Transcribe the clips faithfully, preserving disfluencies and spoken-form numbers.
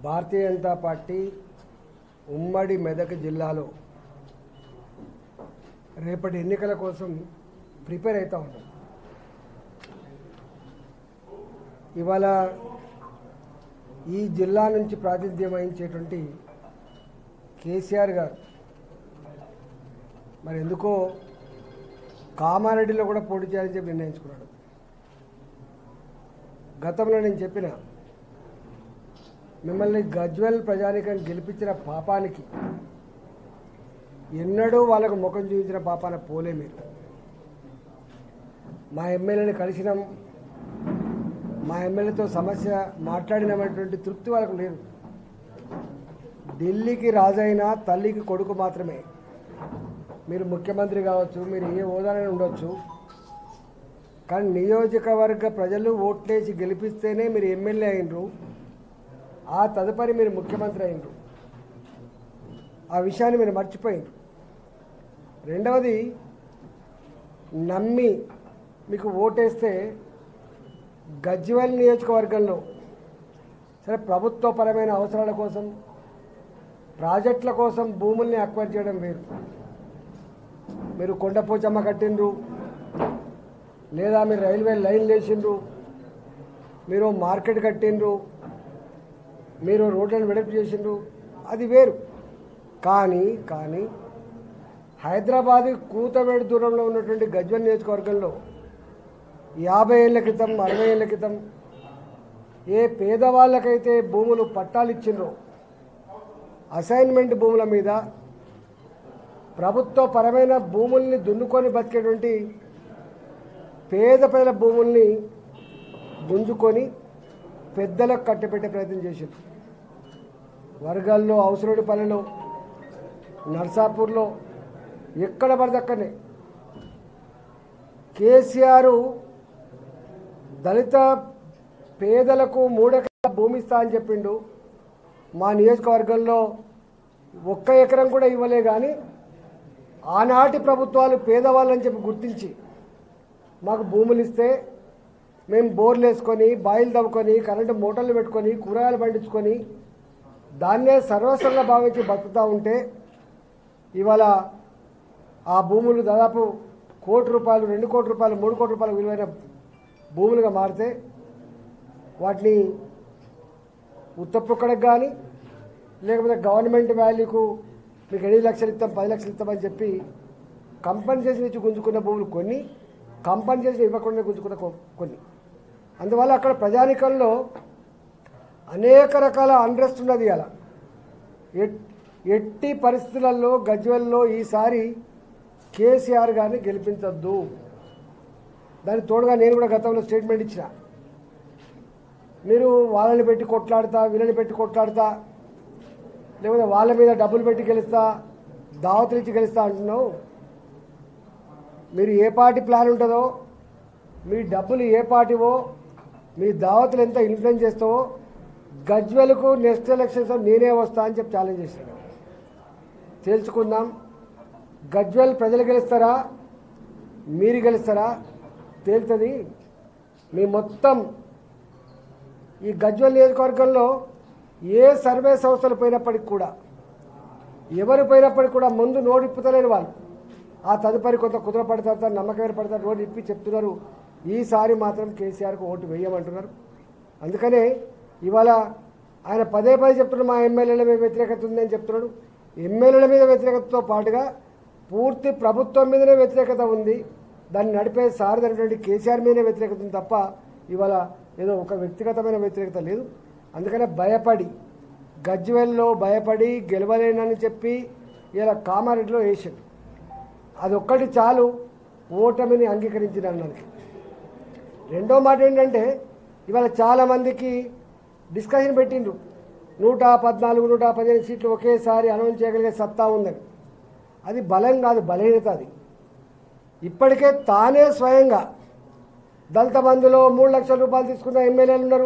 Bharatiya Janata party ఉమ్మడి మెదక్ జిల్లాలో రేపటి ఎన్నికల కోసం ప్రిపేర్ అవుతా ఉన్నాం. ఇవాళ ఈ జిల్లా నుంచి ప్రాతినిధ్యం వహించేటువంటి కేసీఆర్ గారు మరి ఎందుకో కామారెడ్డిలో కూడా పోటీ చేయాలని చెప్పి నిర్ణయించుకున్నాడు. గతంలో నేను చెప్పిన మిమ్మల్ని గజ్వెల్ ప్రజానికని గెలిపించిన పాపానికి ఎన్నడూ వాళ్ళకు ముఖం చూపించిన పాపాన పోలే. మీరు మా ఎమ్మెల్యేని కలిసినాం, మా ఎమ్మెల్యేతో సమస్య మాట్లాడినటువంటి తృప్తి వాళ్ళకు లేదు. ఢిల్లీకి రాజైన తల్లికి కొడుకు మాత్రమే. మీరు ముఖ్యమంత్రి కావచ్చు, మీరు ఏ హోదానే ఉండొచ్చు, కానీ నియోజకవర్గ ప్రజలు ఓట్లేసి గెలిపిస్తేనే మీరు ఎమ్మెల్యే అయినరు, ఆ తదుపరి మీరు ముఖ్యమంత్రి అయినరు. ఆ విషయాన్ని మీరు మర్చిపోయినరు. రెండవది, నమ్మి మీకు ఓటేస్తే గజ్వెల్ నియోజకవర్గంలో సరే ప్రభుత్వపరమైన అవసరాల కోసం ప్రాజెక్టుల కోసం భూముల్ని అక్వైర్ చేయడం వేరు. మీరు కొండపోచమ్మ కట్టిండ్రు, లేదా మీరు రైల్వే లైన్ వేసిండ్రు, మీరు మార్కెట్ కట్టిండ్రు, మీరు రోడ్లను వెడల్పు చేసిండ్రు, అది వేరు. కానీ కానీ హైదరాబాద్ కూతవేడు దూరంలో ఉన్నటువంటి గజ్వెల్ నియోజకవర్గంలో యాభై ఏళ్ళ క్రితం అరవై ఏళ్ళ క్రితం ఏ పేదవాళ్ళకైతే భూములు పట్టాలు ఇచ్చిండ్రో అసైన్మెంట్ భూముల మీద ప్రభుత్వ పరమైన భూముల్ని దున్నుకొని బతికేటువంటి పేద ప్రజల భూముల్ని గుంజుకొని పెద్దలకు కట్టపెట్టే ప్రయత్నం చేశారు. వర్గాల్లో, అవసరుడిపల్లిలో, నర్సాపూర్లో, ఎక్కడ పడితే అక్కడనే కేసీఆర్ దళిత పేదలకు మూడెకరాల భూమి ఇస్తా అని చెప్పిండు. మా నియోజకవర్గంలో ఒక్క ఎకరం కూడా ఇవ్వలే. కానీ ఆనాటి ప్రభుత్వాలు పేదవాళ్ళని చెప్పి గుర్తించి మాకు భూములు ఇస్తే మేము బోర్లు వేసుకొని, బాయిలు తవ్వుకొని, కరెంటు మోటార్లు పెట్టుకొని, కూరగాయలు పండించుకొని దాన్నే సర్వస్వంగా భావించి బతుకుతూ ఉంటే ఇవాళ ఆ భూములు దాదాపు కోటి రూపాయలు, రెండు కోట్ల రూపాయలు, మూడు కోట్ల రూపాయలు విలువైన భూములుగా మారితే వాటిని ఉత్తప్పుక్కడికి కానీ లేకపోతే గవర్నమెంట్ వాల్యూకు మీకు ఎనిమిది లక్షలు ఇస్తాం, పది లక్షలు ఇస్తామని చెప్పి కంపెన్సేషన్ ఇచ్చి గుంజుకున్న భూములు కొన్ని, కంపెన్సేషన్ ఇవ్వకుండా గుంజుకున్న కొన్ని. అందువల్ల అక్కడ ప్రజానికంలో అనేక రకాల అన్రెస్ట్ ఉన్నది. అలా ఎట్టి పరిస్థితులలో గజ్వెల్లో ఈసారి కేసీఆర్ గారిని గెలిపించద్దు. దానికి తోడుగా నేను కూడా గతంలో స్టేట్మెంట్ ఇచ్చిన, మీరు వాళ్ళని పెట్టి కొట్లాడతా, వీళ్ళని పెట్టి కొట్లాడతా, లేకపోతే వాళ్ళ మీద డబ్బులు పెట్టి గెలుస్తా, దావతులు ఇచ్చి గెలుస్తా అంటున్నావు. మీరు ఏ పార్టీ ప్లాన్ ఉంటుందో, మీ డబ్బులు ఏ పార్టీవో, మీ దావతులు ఎంత ఇన్ఫ్లుయెన్స్ చేస్తావో గజ్వెల్కు నెక్స్ట్ ఎలక్షన్స్ నేనే వస్తా అని చెప్పి ఛాలెంజ్ చేశాడు. తేల్చుకుందాం. గజ్వెల్ ప్రజలు గెలుస్తారా, మీరు గెలుస్తారా తేలుతుంది. మీ మొత్తం ఈ గజ్వెల్ నియోజకవర్గంలో ఏ సర్వే సంస్థలు పోయినప్పటికి కూడా, ఎవరు పోయినప్పటికి కూడా ముందు నోటు ఇప్పుతలేరు వాళ్ళు. ఆ తదుపరి కొంత కుదుర పడతారు, నమ్మకం ఏర్పడతారు, నోటు ఇప్పి చెప్తున్నారు ఈసారి మాత్రం కేసీఆర్కు ఓటు వేయమంటున్నారు. అందుకనే ఇవాళ ఆయన పదే పదే చెప్తున్నాడు మా ఎమ్మెల్యేల మీద వ్యతిరేకత ఉందని చెప్తున్నాడు. ఎమ్మెల్యేల మీద వ్యతిరేకతతో పాటుగా పూర్తి ప్రభుత్వం మీదనే వ్యతిరేకత ఉంది. దాన్ని నడిపే సారథైనటువంటి కేసీఆర్ మీదనే వ్యతిరేకత ఉంది తప్ప ఇవాళ ఏదో ఒక వ్యక్తిగతమైన వ్యతిరేకత లేదు. అందుకనే భయపడి గజ్వెల్లో భయపడి గెలవలేనని చెప్పి ఇలా కామారెడ్డిలో వేసాడు. అది ఒక్కటి చాలు ఓటమిని అంగీకరించిన అన్నది. రెండో మాట ఏంటంటే ఇవాళ చాలామందికి డిస్కషన్ పెట్టిండ్రు, నూట పద్నాలుగు నూట పదిహేను సీట్లు ఒకేసారి అనౌన్స్ చేయగలిగే సత్తా ఉందని. అది బలం కాదు, బలహీనత. అది ఇప్పటికే తానే స్వయంగా దళిత బంధులో మూడు లక్షల రూపాయలు తీసుకున్న ఎమ్మెల్యేలు ఉన్నారు.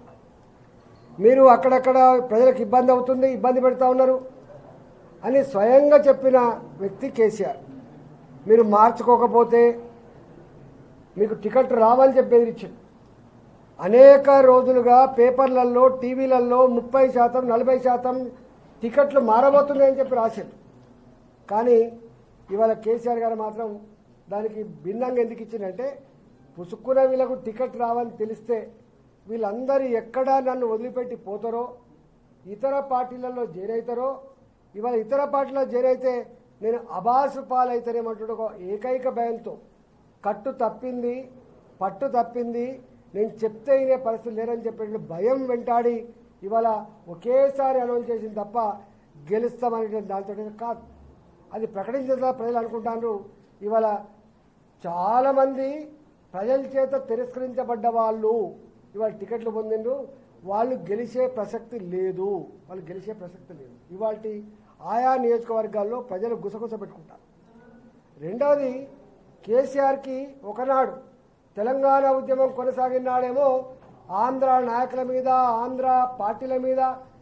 మీరు అక్కడక్కడ ప్రజలకు ఇబ్బంది అవుతుంది, ఇబ్బంది పెడతా ఉన్నారు అని స్వయంగా చెప్పిన వ్యక్తి కేసీఆర్. మీరు మార్చుకోకపోతే మీకు టికెట్ రావాలని చెప్పి బెదిరించాడు. అనేక రోజులుగా పేపర్లలో టీవీలలో ముప్పై శాతం నలభై శాతం టికెట్లు మారబోతున్నాయని చెప్పి రాశారు. కానీ ఇవాళ కేసీఆర్ గారు మాత్రం దానికి భిన్నంగా ఎందుకు ఇచ్చిందంటే పుసుక్కున వీళ్ళకు టికెట్ రావని తెలిస్తే వీళ్ళందరూ ఎక్కడ నన్ను వదిలిపెట్టి పోతారో ఇతర పార్టీలలో చేరైతారో ఇవాళ ఇతర పార్టీలో చేరైతే నేను అబాసు పాలైతేనేమంటాడు ఒక ఏకైక భయంతో కట్టు తప్పింది పట్టు తప్పింది నేను చెప్తే ఇనే పరిస్థితి లేరని చెప్పే భయం వెంటాడి ఇవాళ ఒకేసారి అనౌన్స్ చేసింది తప్ప గెలుస్తామనేటువంటి దాంతో కాదు. అది ప్రకటించిన ప్రజలు అనుకుంటారు ఇవాళ చాలామంది ప్రజల చేత తిరస్కరించబడ్డ వాళ్ళు ఇవాళ టికెట్లు పొందిండ్రు, వాళ్ళు గెలిచే ప్రసక్తి లేదు, వాళ్ళు గెలిచే ప్రసక్తి లేదు. ఇవాళ ఆయా నియోజకవర్గాల్లో ప్రజలు గుసగుస పెట్టుకుంటారు. రెండవది కేసీఆర్కి ఒకనాడు తెలంగాణ ఉద్యమం కొనసాగినాడేమో ఆంధ్ర నాయకుల మీద ఆంధ్ర పార్టీల మీద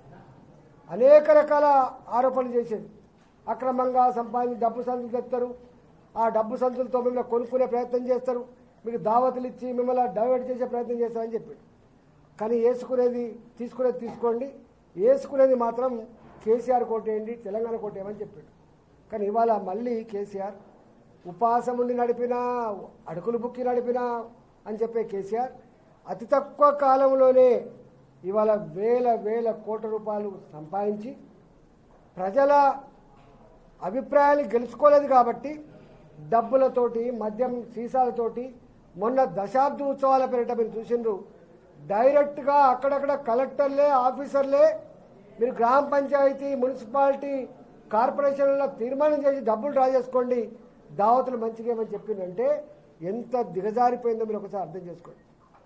అనేక రకాల ఆరోపణలు చేసేది. అక్రమంగా సంపాదించి డబ్బు సంచులు తెస్తారు, ఆ డబ్బు సంచులతో మిమ్మల్ని కొనుక్కునే ప్రయత్నం చేస్తారు, మీకు దావతులు ఇచ్చి మిమ్మల్ని డైవర్ట్ చేసే ప్రయత్నం చేస్తారని చెప్పాడు. కానీ వేసుకునేది తీసుకునేది తీసుకోండి, వేసుకునేది మాత్రం కేసీఆర్ కోటేయండి, తెలంగాణ కోటేయమని చెప్పాడు. కానీ ఇవాళ మళ్ళీ కేసీఆర్ ఉపవాసం ఉండి నడిపినా అడుగులు బుక్కి నడిపినా అని చెప్పే కేసీఆర్ అతి తక్కువ కాలంలోనే ఇవాళ వేల వేల కోట్ల రూపాయలు సంపాదించి ప్రజల అభిప్రాయాలు గెలుచుకోలేదు కాబట్టి డబ్బులతోటి మద్యం సీసాలతోటి మొన్న దశాబ్ద ఉత్సవాల పేరిట మీరు చూసిండ్రు డైరెక్ట్గా అక్కడక్కడ కలెక్టర్లే ఆఫీసర్లే మీరు గ్రామ పంచాయతీ మున్సిపాలిటీ కార్పొరేషన్లో తీర్మానం చేసి డబ్బులు డ్రా చేసుకోండి దావతులు మంచిగా ఏమని చెప్పిందంటే ఎంత దిగజారిపోయిందో మీరు ఒకసారి అర్థం చేసుకోండి.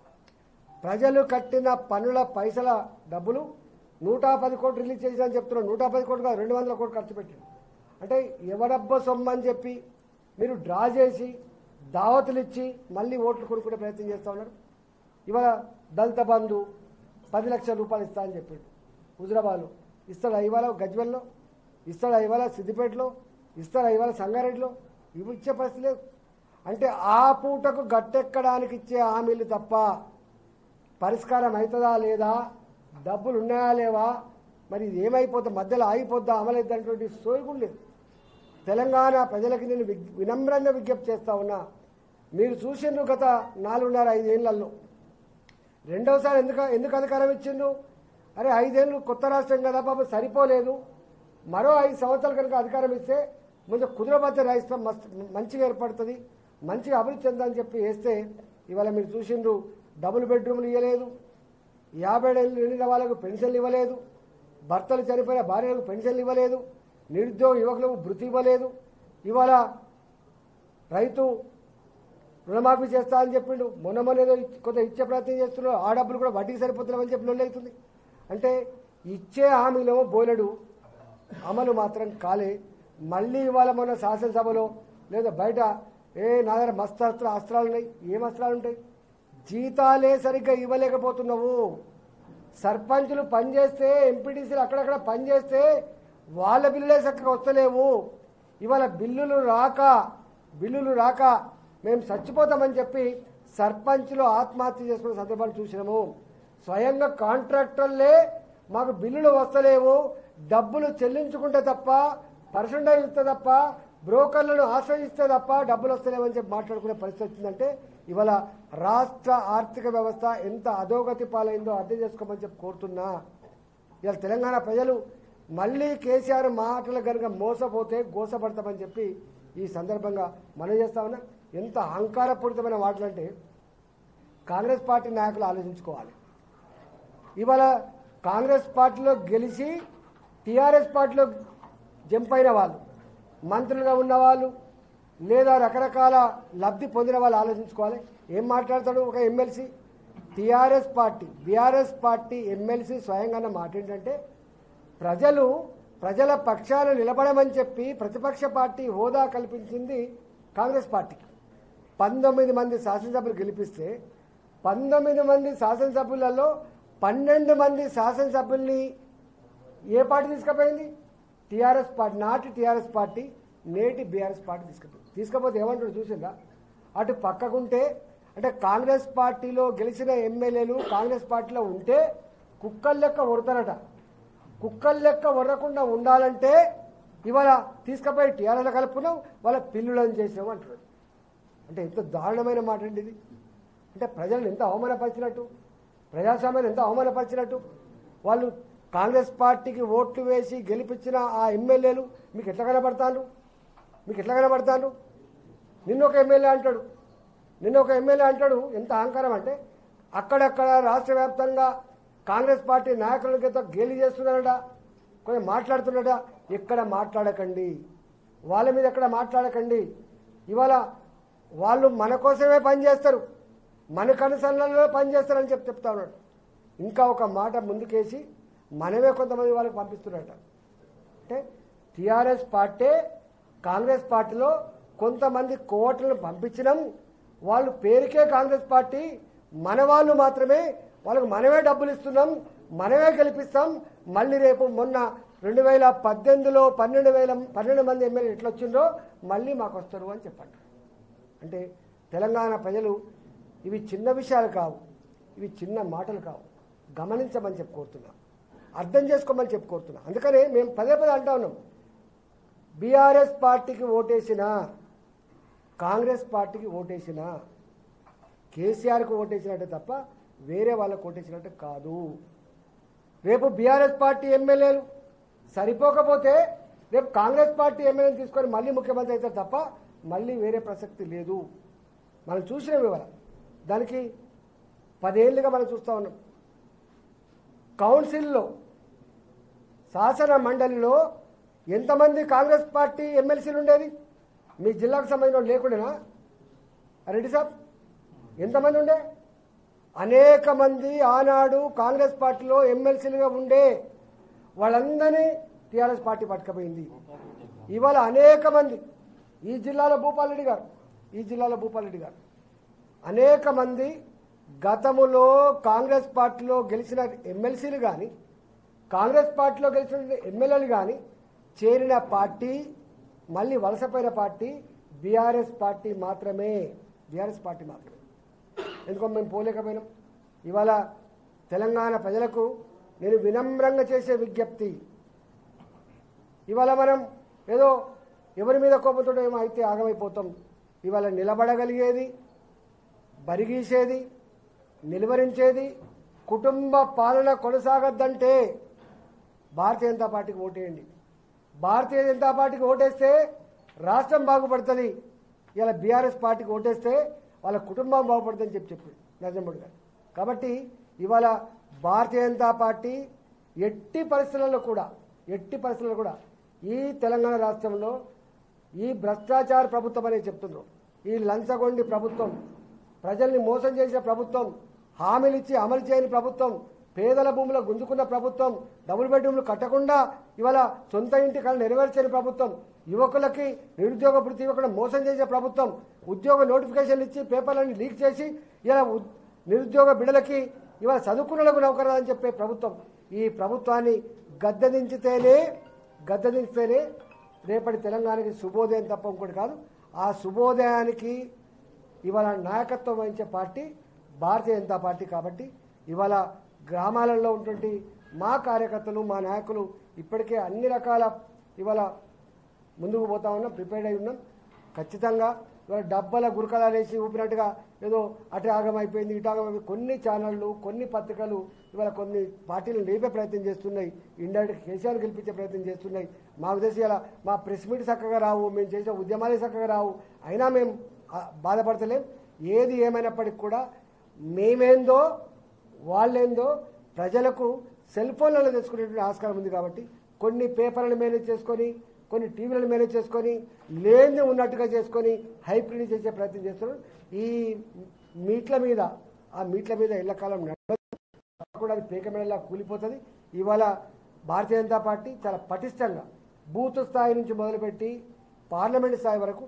ప్రజలు కట్టిన పన్నుల పైసల డబ్బులు నూట పది కోట్లు రిలీజ్ చేసినా చెప్తున్నారు, నూట పది కోట్లు కాదు రెండు వందల కోట్లు ఖర్చు పెట్టారు. అంటే ఎవరబ్బ సొమ్ము అని చెప్పి మీరు డ్రా చేసి దావతులు ఇచ్చి మళ్ళీ ఓట్లు కొనుక్కునే ప్రయత్నం చేస్తూ ఉన్నారు. ఇవాళ దళిత బంధు పది లక్షల రూపాయలు ఇస్తా అని చెప్పాడు హుజరాబాద్లో, ఇస్తాడా ఇవాళ గజ్వెల్లో, ఇస్తాడా ఇవాళ సిద్దిపేటలో, ఇస్తాడా ఇవాళ సంగారెడ్డిలో, ఇవి ఇచ్చే పరిస్థితి లేదు. అంటే ఆ పూటకు గట్టెక్కడానికి ఇచ్చే హామీలు తప్ప పరిష్కారం అవుతుందా లేదా, డబ్బులు ఉన్నాయా లేవా, మరి ఇది ఏమైపోతా మధ్యలో ఆగిపోద్దా అమలైద్దనేటువంటి సోయగుడు లేదు. తెలంగాణ ప్రజలకి నేను వినమ్రంగా విజ్ఞప్తి చేస్తా ఉన్నా, మీరు చూసిండ్రు గత నాలుగున్నర ఐదేళ్లలో రెండవసారి ఎందుకు ఎందుకు అధికారం ఇచ్చిండ్రు, అరే ఐదేళ్ళు కొత్త రాష్ట్రం కదా బాబు సరిపోలేదు, మరో ఐదు సంవత్సరాలు కనుక అధికారం ఇస్తే కొంచెం కుదురబద్ద రాష్ట్రం మస్తు మంచిగా ఏర్పడుతుంది, మంచిగా అభివృద్ధి చెందని చెప్పి వేస్తే ఇవాళ మీరు చూసిండ్రు డబుల్ బెడ్రూమ్లు ఇవ్వలేదు, యాభై ఏళ్ళు నిండిన వాళ్ళకు పెన్షన్లు ఇవ్వలేదు, భర్తలు చనిపోయిన భార్యలకు పెన్షన్లు ఇవ్వలేదు, నిరుద్యోగ యువకులకు భృతి ఇవ్వలేదు, ఇవాళ రైతు రుణమాఫీ చేస్తా అని చెప్పిండు, మొన్న మొన్న ఏదో కొంత ఇచ్చే ప్రయత్నం చేస్తున్నాడు, ఆ డబ్బులు కూడా వడ్డీకి సరిపోతున్నామని చెప్పి లొల్లి అవుతుంది. అంటే ఇచ్చే హామీలేమో బోలెడు, అమలు మాత్రం కాలే. మళ్ళీ ఇవాళ మొన్న శాసనసభలో లేదా బయట ఏ నా దగ్గర మస్తు అస్త్ర అస్త్రాలు ఉన్నాయి, ఏం అస్త్రాలు ఉంటాయి, జీతాలే సరిగ్గా ఇవ్వలేకపోతున్నావు, సర్పంచులు పనిచేస్తే ఎంపీటీసీలు అక్కడక్కడ పనిచేస్తే వాళ్ళ బిల్లులే చక్కగా వస్తలేవు, ఇవాళ బిల్లులు రాక బిల్లులు రాక మేము చచ్చిపోతామని చెప్పి సర్పంచులు ఆత్మహత్య చేసుకునే సందర్భాలు చూసినాము. స్వయంగా కాంట్రాక్టర్లే మాకు బిల్లులు వస్తలేవు, డబ్బులు చెల్లించుకుంటే తప్ప పర్సెంటేజ్ ఇస్తే తప్ప బ్రోకర్లను ఆశ్రయిస్తే తప్ప డబ్బులు వస్తలేవని చెప్పి మాట్లాడుకునే పరిస్థితి వచ్చిందంటే ఇవాళ రాష్ట్ర ఆర్థిక వ్యవస్థ ఎంత అధోగతి పాలైందో అర్థం చేసుకోమని చెప్పి కోరుతున్నా. ఇవాళ తెలంగాణ ప్రజలు మళ్ళీ కేసీఆర్ మాటలు కనుక మోసపోతే గోసపడతామని చెప్పి ఈ సందర్భంగా మనం చేస్తా ఉన్నా. ఎంత అహంకారపూరితమైన మాటలంటే కాంగ్రెస్ పార్టీ నాయకులు ఆలోచించుకోవాలి. ఇవాళ కాంగ్రెస్ పార్టీలో గెలిచి టీఆర్ఎస్ పార్టీలో జంప్ అయిన వాళ్ళు, మంత్రులుగా ఉన్నవాళ్ళు లేదా రకరకాల లబ్ధి పొందిన వాళ్ళు ఆలోచించుకోవాలి. ఏం మాట్లాడతాడు ఒక MLC, TRS party BRS party MLC స్వయంగా మాట ఏంటంటే ప్రజలు ప్రజల పక్షాన నిలబడమని చెప్పి ప్రతిపక్ష పార్టీ హోదా కల్పించింది కాంగ్రెస్ పార్టీకి. పంతొమ్మిది మంది శాసనసభ్యులు గెలిపిస్తే పంతొమ్మిది మంది శాసనసభ్యులలో పన్నెండు మంది శాసనసభ్యుల్ని ఏ పార్టీ తీసుకుపోయింది, టీఆర్ఎస్ పార్టీ, నాటి టీఆర్ఎస్ పార్టీ నేటి బీఆర్ఎస్ పార్టీ తీసుకుపోయింది. తీసుకపోతే ఏమంటాడు చూసిందా, అటు పక్కకుంటే అంటే కాంగ్రెస్ పార్టీలో గెలిచిన ఎమ్మెల్యేలు కాంగ్రెస్ పార్టీలో ఉంటే కుక్కల లెక్క ఒడతారట. కుక్కల లెక్క ఒడకుండా ఉండాలంటే ఇవాళ తీసుకుపోయి టీఆర్ఎస్లో కలుపుకున్నాం, వాళ్ళ పిల్లులను చేసాము అంటున్నాడు. అంటే ఎంత దారుణమైన మాట అండి ఇది. అంటే ప్రజలను ఎంత అవమానపరిచినట్టు, ప్రజాస్వామ్యాన్ని ఎంత అవమానపరిచినట్టు. వాళ్ళు కాంగ్రెస్ పార్టీకి ఓట్లు వేసి గెలిపించిన ఆ ఎమ్మెల్యేలు మీకు ఎట్లా కనబడతాను మీకు ఎట్లా కనబడతాను నిన్న ఒక ఎమ్మెల్యే అంటాడు నిన్న ఒక ఎమ్మెల్యే అంటాడు ఎంత అహంకారం అంటే అక్కడక్కడ రాష్ట్ర వ్యాప్తంగా కాంగ్రెస్ పార్టీ నాయకులతో గేలి చేస్తున్నాడట, కొంచెం మాట్లాడుతున్నాడట. ఎక్కడ మాట్లాడకండి, వాళ్ళ మీద ఎక్కడ మాట్లాడకండి. ఇవాళ వాళ్ళు మన కోసమే పనిచేస్తారు, మన కనుసన్నలలో పనిచేస్తారని చెప్పి చెప్తా ఉన్నాడు. ఇంకా ఒక మాట ముందుకేసి మనమే కొంతమంది వాళ్ళకి పంపిస్తున్నారట. అంటే టీఆర్ఎస్ పార్టీ కాంగ్రెస్ పార్టీలో కొంతమంది కోట్లను పంపించినాం, వాళ్ళు పేరుకే కాంగ్రెస్ పార్టీ, మన వాళ్ళు మాత్రమే, వాళ్ళకు మనమే డబ్బులు ఇస్తున్నాం, మనమే గెలిపిస్తాం. మళ్ళీ రేపు మొన్న రెండు వేల పద్దెనిమిదిలో పన్నెండు వేల పన్నెండు మంది ఎమ్మెల్యేలు ఎట్లా వచ్చిందో మళ్ళీ మాకు వస్తారు అని చెప్పండి. అంటే తెలంగాణ ప్రజలు ఇవి చిన్న విషయాలు కావు, ఇవి చిన్న మాటలు కావు, గమనించమని చెప్పి కోరుతున్నా, అర్థం చేసుకోమని చెప్పి కోరుతున్నా. అందుకనే మేము పదే పదే అంటా ఉన్నాం, బీఆర్ఎస్ పార్టీకి ఓటేసిన, కాంగ్రెస్ పార్టీకి ఓటేసిన, కేసీఆర్కి ఓటేసినట్టే తప్ప వేరే వాళ్ళకు ఓటేసినట్టు కాదు. రేపు బీఆర్ఎస్ పార్టీ ఎమ్మెల్యేలు సరిపోకపోతే రేపు కాంగ్రెస్ పార్టీ ఎమ్మెల్యేని తీసుకొని మళ్ళీ ముఖ్యమంత్రి అవుతారు తప్ప మళ్ళీ వేరే ప్రసక్తి లేదు. మనం చూసిన వివర దానికి పదేళ్లుగా మనం చూస్తూ ఉన్నాం. కౌన్సిల్లో శాసన మండలిలో ఎంతమంది కాంగ్రెస్ పార్టీ ఎమ్మెల్సీలు ఉండేది? మీ జిల్లాకు సంబంధించిన లేకుండానా రెడ్డి సాబ్? ఎంతమంది ఉండే? అనేక మంది ఆనాడు కాంగ్రెస్ పార్టీలో ఎమ్మెల్సీలుగా ఉండే వాళ్ళందరినీ టీఆర్ఎస్ పార్టీ పట్టుకపోయింది. ఇవాళ అనేక మంది ఈ జిల్లాలో భూపాల్ రెడ్డి గారు ఈ జిల్లాలో భూపాల్ రెడ్డి గారు అనేక మంది గతములో కాంగ్రెస్ పార్టీలో గెలిచిన ఎమ్మెల్సీలు కానీ కాంగ్రెస్ పార్టీలో గెలిచిన ఎమ్మెల్యేలు కానీ చేరిన పార్టీ మళ్ళీ వలసపోయిన పార్టీ బీఆర్ఎస్ పార్టీ మాత్రమే. బీఆర్ఎస్ పార్టీ మాత్రమే. ఎందుకో మేము పోలేకపోయినాం. ఇవాళ తెలంగాణ ప్రజలకు నేను వినమ్రంగా చేసే విజ్ఞప్తి, ఇవాళ మనం ఏదో ఎవరి మీద కోపంతో ఏమో అయితే ఆగమైపోతాం. ఇవాళ నిలబడగలిగేది, బరిగీసేది, నిలువరించేది, కుటుంబ పాలన కొనసాగద్దంటే భారతీయ జనతా పార్టీకి ఓటేయండి. భారతీయ జనతా పార్టీకి ఓటేస్తే రాష్ట్రం బాగుపడుతుంది. ఇలా బీఆర్ఎస్ పార్టీకి ఓటేస్తే వాళ్ళ కుటుంబం బాగుపడుతుందని చెప్పి చెప్పి నరేంద్ర గారు. కాబట్టి ఇవాళ భారతీయ జనతా పార్టీ ఎట్టి పరిస్థితుల్లో కూడా ఎట్టి పరిస్థితుల్లో కూడా ఈ తెలంగాణ రాష్ట్రంలో ఈ భ్రష్టాచార ప్రభుత్వం అనేది చెప్తున్నారు, ఈ లంచగొండి ప్రభుత్వం, ప్రజల్ని మోసం చేసిన ప్రభుత్వం, హామీలు ఇచ్చి అమలు చేయని ప్రభుత్వం, పేదల భూములు గుంజుకున్న ప్రభుత్వం, డబుల్ బెడ్రూమ్లు కట్టకుండా ఇవాళ సొంత ఇంటి కళ నెరవేర్చని ప్రభుత్వం, యువకులకి నిరుద్యోగ వృత్తి ఇవ్వకుండా మోసం చేసే ప్రభుత్వం, ఉద్యోగ నోటిఫికేషన్లు ఇచ్చి పేపర్లన్నీ లీక్ చేసి ఇలా నిరుద్యోగ బిడ్డలకి ఇవాళ చదువుకున్నలకు నౌకరాలని చెప్పే ప్రభుత్వం. ఈ ప్రభుత్వాన్ని గద్దెదించితేనే గద్దెదించితేనే రేపటి తెలంగాణకి శుభోదయం తప్ప ఇంకోటి కాదు. ఆ శుభోదయానికి ఇవాళ నాయకత్వం వహించే పార్టీ భారతీయ జనతా పార్టీ. కాబట్టి ఇవాళ గ్రామాలలో ఉన్నటువంటి మా కార్యకర్తలు, మా నాయకులు ఇప్పటికే అన్ని రకాల ఇవాళ ముందుకు పోతా ఉన్నాం, ప్రిపేర్డ్ అయి ఉన్నాం. ఖచ్చితంగా ఇవాళ డబ్బల గురకలాలేసి ఊపినట్టుగా ఏదో అటు ఆగమైపోయింది ఇటు ఆగమైపోయింది. కొన్ని ఛానళ్ళు, కొన్ని పత్రికలు ఇవాళ కొన్ని పార్టీలను లేపే ప్రయత్నం చేస్తున్నాయి, ఇండైరెక్ట్ కేసీఆర్ గెలిపించే ప్రయత్నం చేస్తున్నాయి. మాకు తెలిసి ఇలా మా ప్రెస్ మీట్ చక్కగా రావు, మేము చేసే ఉద్యమాలే చక్కగా రావు, అయినా మేము బాధపడతలేం. ఏది ఏమైనప్పటికీ కూడా మేమేందో వాళ్ళేందో ప్రజలకు సెల్ ఫోన్లలో తెచ్చుకునేటువంటి ఆస్కారం ఉంది. కాబట్టి కొన్ని పేపర్లను మేనేజ్ చేసుకొని, కొన్ని టీవీలను మేనేజ్ చేసుకొని, లేని ఉన్నట్టుగా చేసుకొని హైప్రిడ్ చేసే ప్రయత్నం చేస్తున్నారు. ఈ మీట్ల మీద ఆ మీట్ల మీద ఎల్లకాలం కూడా అది పేక మేడలా కూలిపోతుంది. ఇవాళ భారతీయ జనతా పార్టీ చాలా పటిష్టంగా బూత్ స్థాయి నుంచి మొదలుపెట్టి పార్లమెంట్ స్థాయి వరకు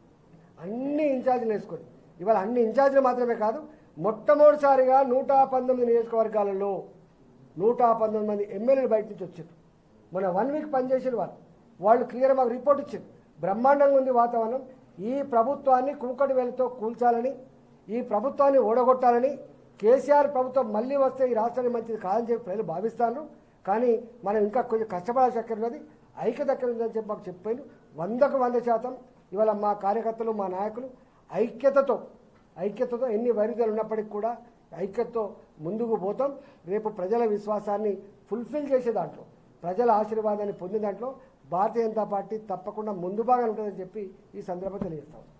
అన్ని ఇన్ఛార్జీలు వేసుకొని, ఇవాళ అన్ని ఇన్ఛార్జీలు మాత్రమే కాదు, మొట్టమొదటిసారిగా నూట పంతొమ్మిది నియోజకవర్గాలలో నూట పంతొమ్మిది మంది ఎమ్మెల్యేలు బయట నుంచి వచ్చారు. మన వన్ వీక్ పనిచేసిన వాళ్ళు వాళ్ళు క్లియర్ మాకు రిపోర్ట్ ఇచ్చారు. బ్రహ్మాండంగా ఉంది వాతావరణం. ఈ ప్రభుత్వాన్ని కూకటి వేలతో కూల్చాలని, ఈ ప్రభుత్వాన్ని ఓడగొట్టాలని, కేసీఆర్ ప్రభుత్వం మళ్ళీ వస్తే ఈ రాష్ట్రానికి మంచిది కాదని చెప్పి ప్రజలు భావిస్తాను. కానీ మనం ఇంకా కొంచెం కష్టపడాల్సి అక్కడ ఉన్నది, ఐక్యత అక్కడ ఉందని చెప్పి మాకు చెప్పాను. వందకు వంద శాతం ఇవాళ మా కార్యకర్తలు, మా నాయకులు ఐక్యతతో ఐక్యతతో ఎన్ని వైరుధ్యాలు ఉన్నప్పటికీ కూడా ఐక్యతతో ముందుకు పోతాం. రేపు ప్రజల విశ్వాసాన్ని ఫుల్ఫిల్ చేసే దాంట్లో, ప్రజల ఆశీర్వాదాన్ని పొందే దాంట్లో భారతీయ జనతా పార్టీ తప్పకుండా ముందు భాగం ఉంటుందని చెప్పి ఈ సందర్భంగా తెలియజేస్తాం.